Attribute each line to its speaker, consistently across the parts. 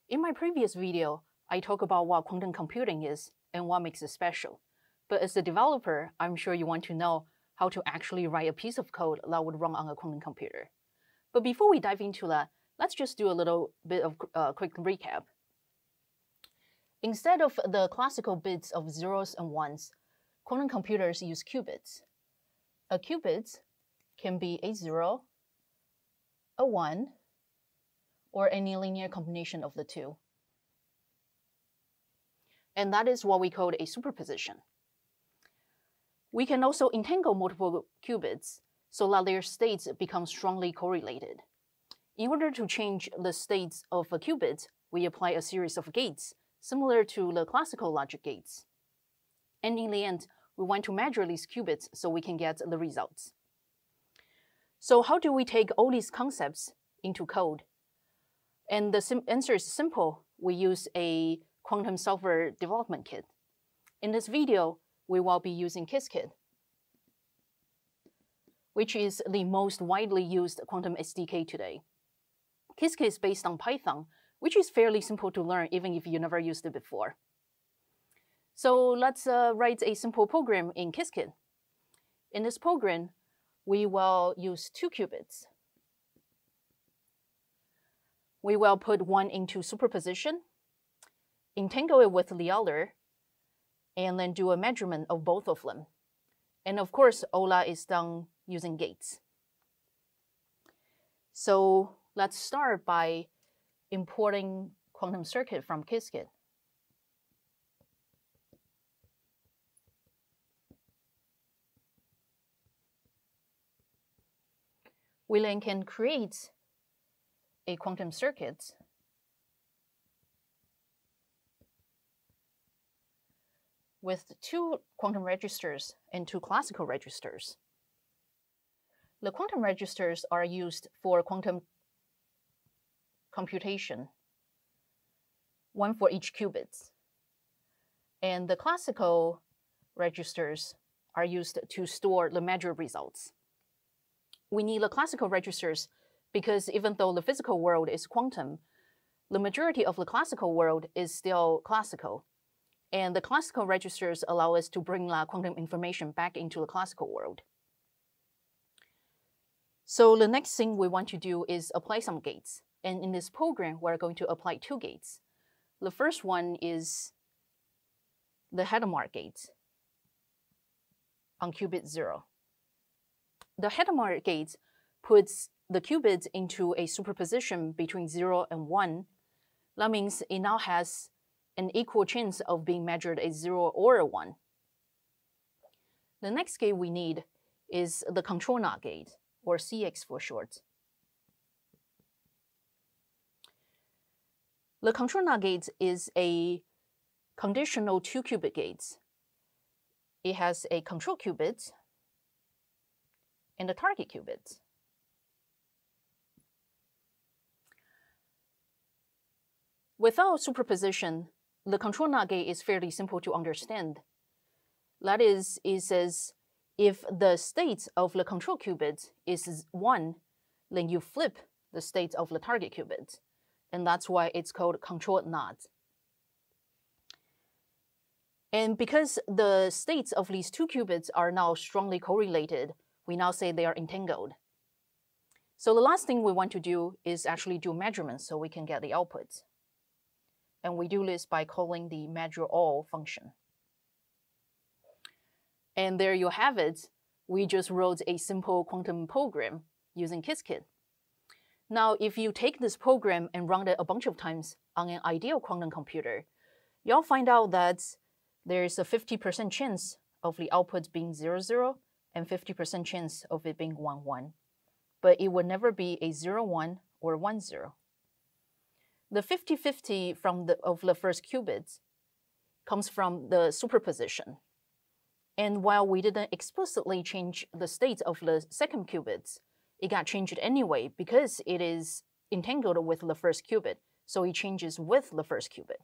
Speaker 1: In my previous video, I talked about what quantum computing is and what makes it special. But as a developer, I'm sure you want to know how to actually write a piece of code that would run on a quantum computer. But before we dive into that, let's just do a little bit of quick recap. Instead of the classical bits of zeros and ones, quantum computers use qubits. A qubit can be a 0, a 1, or any linear combination of the two. And that is what we call a superposition. We can also entangle multiple qubits so that their states become strongly correlated. In order to change the states of a qubit, we apply a series of gates, similar to the classical logic gates. And in the end, we want to measure these qubits so we can get the results. So how do we take all these concepts into code? And the answer is simple. We use a quantum software development kit. In this video, we will be using Qiskit, which is the most widely used quantum SDK today. Qiskit is based on Python, which is fairly simple to learn even if you never used it before. So let's write a simple program in Qiskit. In this program, we will use 2 qubits. We will put one into superposition, entangle it with the other, and then do a measurement of both of them. And of course, all that is done using gates. So let's start by importing quantum circuit from Qiskit. We then can create a quantum circuit with 2 quantum registers and 2 classical registers. The quantum registers are used for quantum computation, one for each qubit. And the classical registers are used to store the measured results. We need the classical registers because even though the physical world is quantum, the majority of the classical world is still classical. And the classical registers allow us to bring the quantum information back into the classical world. So the next thing we want to do is apply some gates. And in this program, we're going to apply 2 gates. The first one is the Hadamard gate on qubit 0. The Hadamard gate puts the qubits into a superposition between 0 and 1. That means it now has an equal chance of being measured as 0 or a 1. The next gate we need is the control NOT gate, or CX for short. The control NOT gate is a conditional 2-qubit gate. It has a control qubit and a target qubit. Without superposition, the control NOT gate is fairly simple to understand. That is, it says if the state of the control qubit is 1, then you flip the state of the target qubit. And that's why it's called control NOT. And because the states of these 2 qubits are now strongly correlated, we now say they are entangled. So the last thing we want to do is actually do measurements so we can get the output. And we do this by calling the measure_all function. And there you have it. We just wrote a simple quantum program using Qiskit. Now, if you take this program and run it a bunch of times on an ideal quantum computer, you'll find out that there's a 50% chance of the output being 0, 0, and 50% chance of it being 1, 1. But it would never be a 0, 1 or 1, 0. The 50-50 of the first qubit comes from the superposition. And while we didn't explicitly change the state of the second qubit, it got changed anyway because it is entangled with the first qubit, so it changes with the first qubit.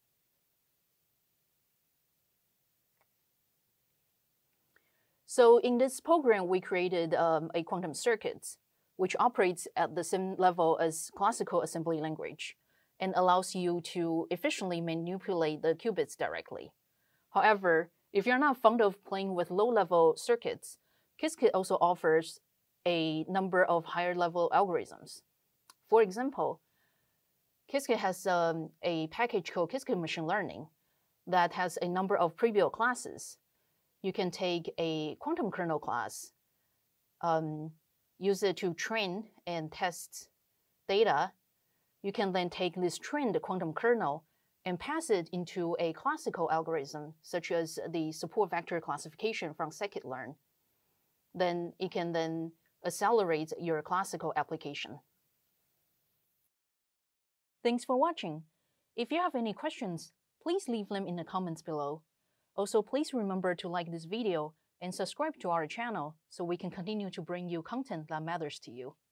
Speaker 1: So in this program, we created a quantum circuit, which operates at the same level as classical assembly language. and allows you to efficiently manipulate the qubits directly. However, if you're not fond of playing with low-level circuits, Qiskit also offers a number of higher-level algorithms. For example, Qiskit has a package called Qiskit Machine Learning that has a number of prebuilt classes. You can take a quantum kernel class, use it to train and test data. You can then take this trained quantum kernel and pass it into a classical algorithm, such as the support vector classification from scikit-learn. Then it can then accelerate your classical application. Thanks for watching. If you have any questions, please leave them in the comments below. Also, please remember to like this video and subscribe to our channel so we can continue to bring you content that matters to you.